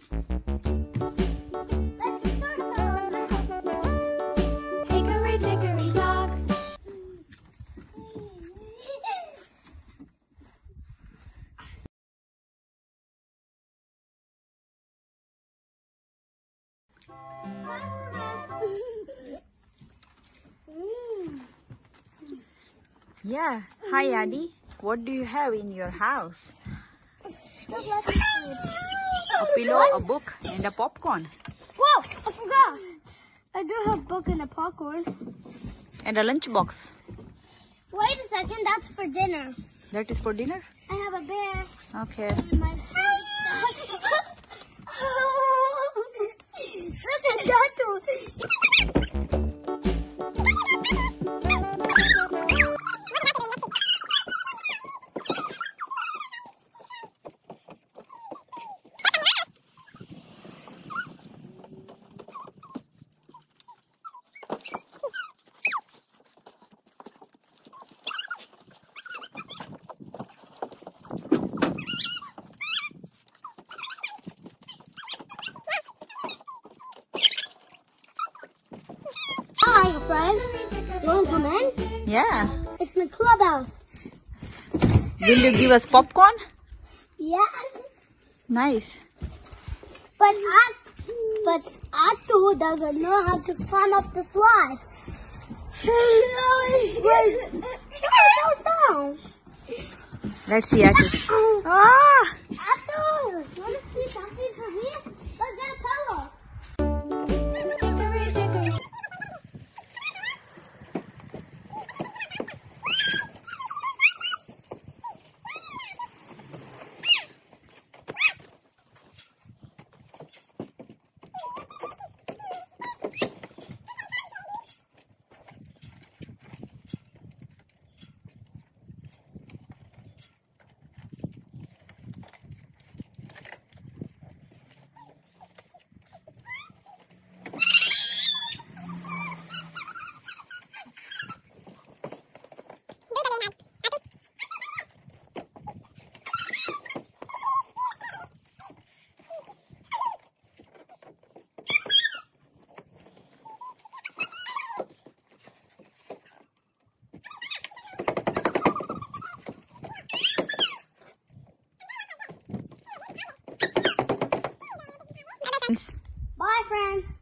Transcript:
Hickory dickory dock. Yeah. Hi, Addy. What do you have in your house? A pillow, a book, and a popcorn. Whoa! I forgot. I do have a book and a popcorn. And a lunchbox. Wait a second. That's for dinner. That is for dinner? I have a bear. Okay. And my Look at that one. Hi, friends. You want to come in? Yeah. It's my clubhouse. Will you give us popcorn? Yeah. Nice. But Atu doesn't know how to climb up the slide. It goes down. Let's see, Addy. Ah! Atu, want to see something for me? Let's get a pillow. Bye, friends.